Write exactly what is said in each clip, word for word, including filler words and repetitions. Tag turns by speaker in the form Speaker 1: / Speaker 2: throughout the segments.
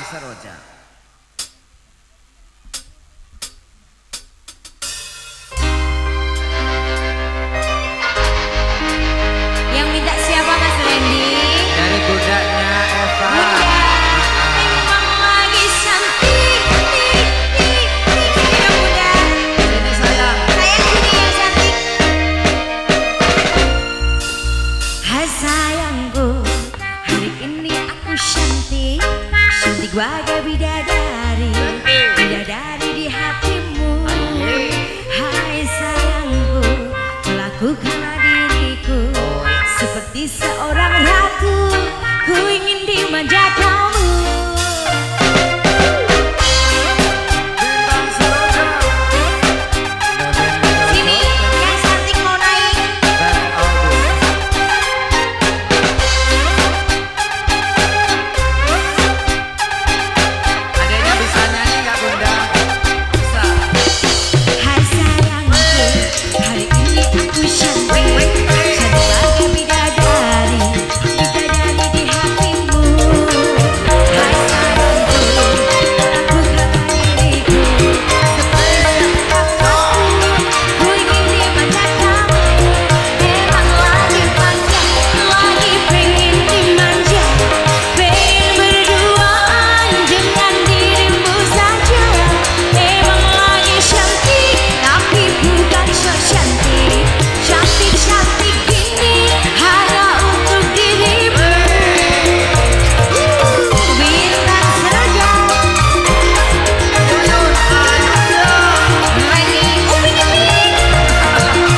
Speaker 1: Saroja.
Speaker 2: Yang minta siapa Mas Randy?
Speaker 1: Dari bundanya Eva.
Speaker 2: Bunda, memang lagi cantik. Ya Bunda.
Speaker 1: Ini sayang.
Speaker 2: Sayang sini yang cantik. Hai sayangku, hari ini aku cantik. Cantik bagai bidadari, bidadari di hatimu. Hai sayangku, lakukanlah diriku seperti seorang ratu. Ku ingin dimanja kamu.
Speaker 1: Bintang Saroja.
Speaker 2: Sini, yang cantik mau naik.
Speaker 1: Dan Aldo. Adanya bisa nyanyi nggak Bunda? Bisa.
Speaker 2: Hai sayangku, hari ini aku cantik. Cantik bagai bidadari, bidadari di hatimu. Hai sayangku, lakukanlah diriku seperti seorang ratu. Ku ingin dimanja kamu. Memang lagi manja, lagi pengen dimanja. Pengen berduaan dengan dirimu saja. Memang lagi cantik, tapi bukan so cantik. Cantik-cantik gini hanya untuk dirimu. Bintang Saroja. Ready, upin ipin.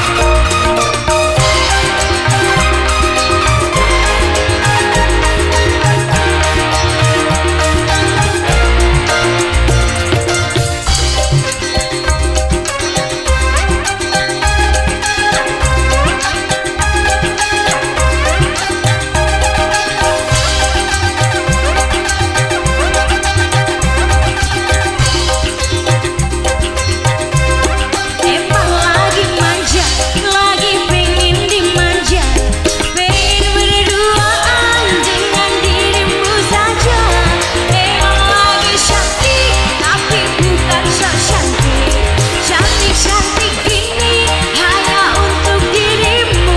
Speaker 2: Emang lagi manja, lagi pengen dimanja. Pengen berduaan dengan dirimu saja. Emang lagi cantik, tapi bukan so cantik. Cantik-cantik gini hanya untuk dirimu.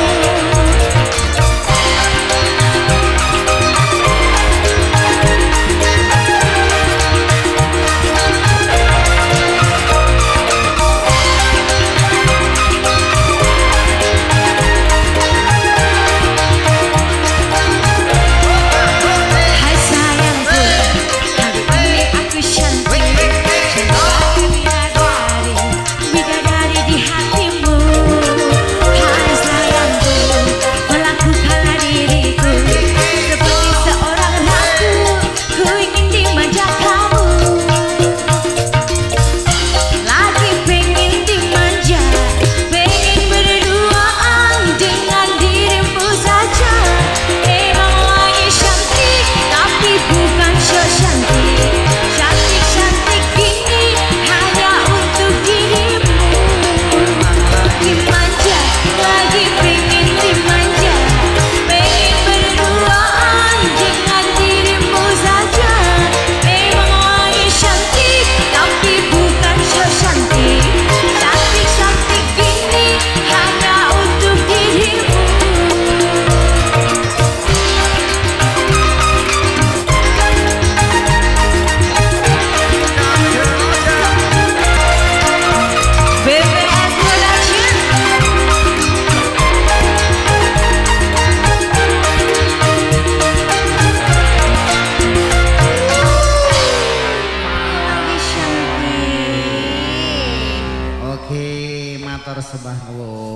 Speaker 2: Hai sayangku, hari ini aku cantik. Cantik bagai bidadari, bidadari di hatimu. Hai sayangku, melakukanlah diriku seperti seorang ratu. Ku ingin dimanja kamu. Lagi pengen dimanja, pengen berduaan dengan dirimu saja. Emang lagi cantik, tapi bukan so cantik. Cantik-cantik gini hanya untuk dirimu. Dimanja, lagi pengen dimanja. Pengen berduaan dengan dirimu saja. Emang lagi cantik, tapi bukan so cantik. Cantik-cantik gini hanya untuk dirimu. B B S Production. Lagi cantik.
Speaker 1: Oke, matur sembah nuwun.